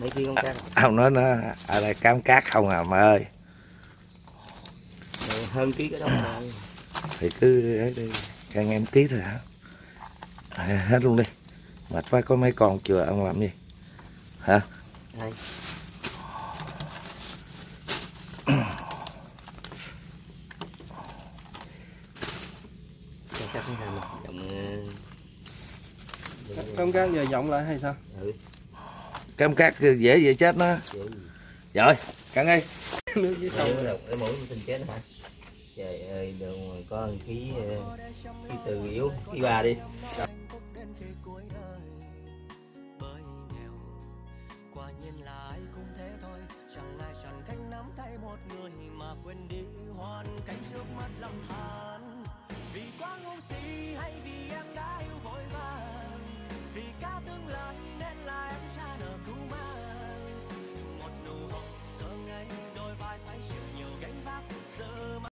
mấy ký con cát. Ông nói nó ở đây cám cát không à mà ơi. Hơn ký cái đó mà. Thì cứ ấy đi, căn em ký thôi hả? Hết luôn đi. Mệt quá, có mấy con chưa ông làm gì? Hả? Đây. Cắt hành Cam cát giờ giọng lại hay sao? Ừ. Cám cát dễ vậy chết nó. Rồi, cắn đi. Nước dưới sông. Cái mũi tinh chết hả? Trời ơi, đừng có ký từ yếu, ký 3 đi. Quả nhiên là ai cũng thế thôi, chẳng ai chọn cách nắm tay một người mà quên đi hoàn cảnh trước mắt lầm than. Vì quá ngu si hay vì